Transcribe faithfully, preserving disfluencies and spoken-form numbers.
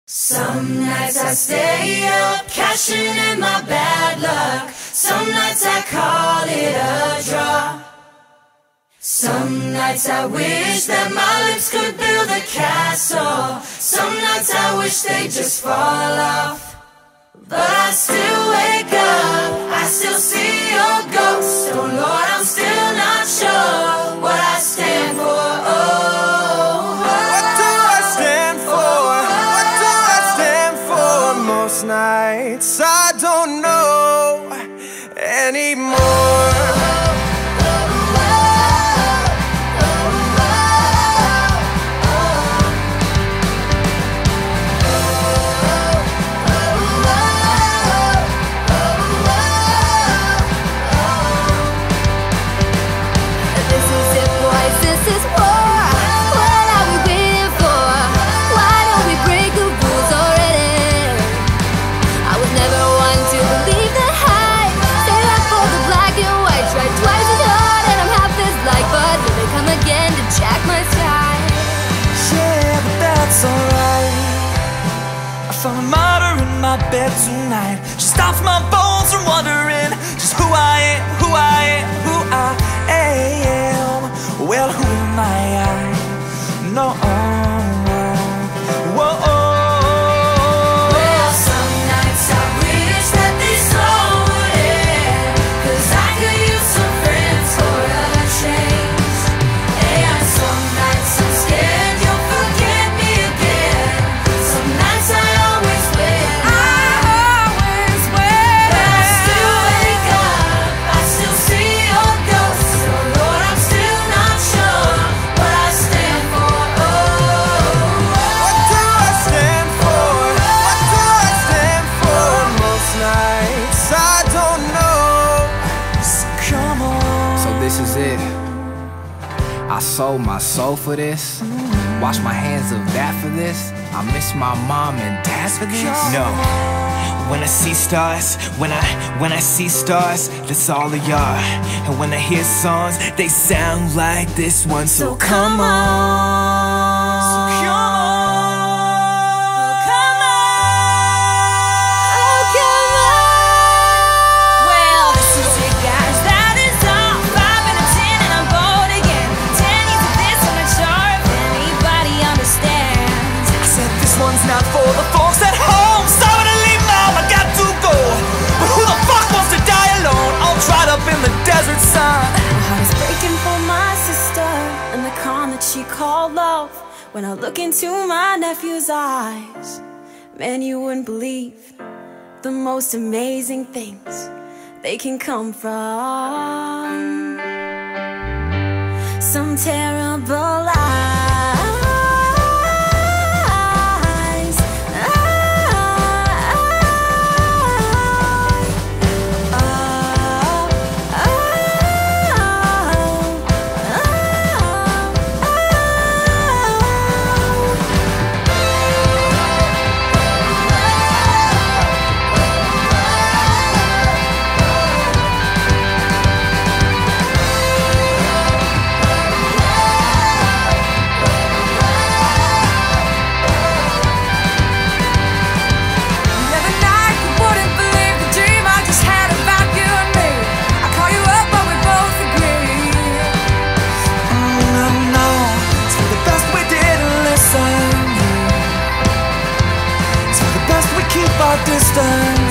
Some nights I stay up, cashing in my bad luck. Some nights I call it a draw. Some nights I wish that my lips could build a castle. Some nights I wish they'd just fall off. But I still wake up, I still see your ghost. Oh Lord, I'm still not sure what I stand for. Oh, what do I stand for? What do I stand for? Most nights I don't know anymore. Found a martyr in my bed tonight. She stops my bones from wondering just who I am, who I am, who I am. Well, who am I? No. Whoa. Well, some nights I wish that this song would end, 'cause I could use some friends for a change. And some nights I'm scared you'll forget me again. Some nights I I sold my soul for this. Wash my hands of that for this. I miss my mom and dad for this. No. When I see stars, when I when I see stars, that's all they are. And when I hear songs, they sound like this one. So come on. So come on. not for the folks at home. Sorry to leave, mom, I got to go. But who the fuck wants to die alone, all dried up in the desert sun? My heart is breaking for my sister and the calm that she called love. When I look into my nephew's eyes, man, you wouldn't believe the most amazing things they can come from some terrible lies. Distance.